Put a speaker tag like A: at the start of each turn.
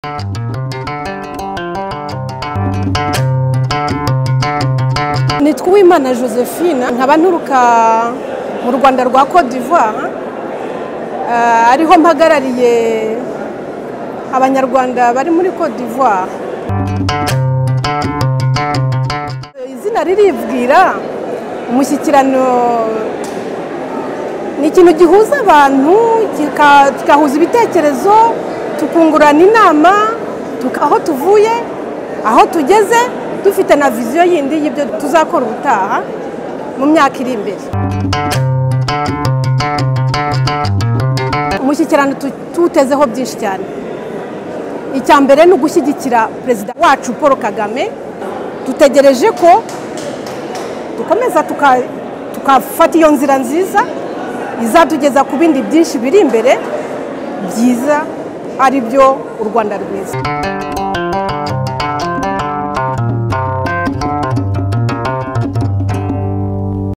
A: Nitwa Uwimana Josephine nkaba nturuka mu Rwanda rwa Côte d'Ivoire ariho mpagarariye abanyarwanda bari muri Côte d'Ivoire. Izina riribwira umushyikirano ni ikintu gihuza abantu kikahuza ibitekerezo tukungurana inama aho tuvuye aho tugeze dufite na viziyo yindi y'ibyo tuzakora ubutaha mu myaka iri imbere. Umushyikirano tutezeho byinshi cyane. Icya mbere ni ugushyigikira perezida wacu Paul Kagame. Dutegereje ko dukomeza tukafata iyo nzira nziza izatugeza ku bindi byinshi biri imbere byiza ari byo u Rwanda rwiza.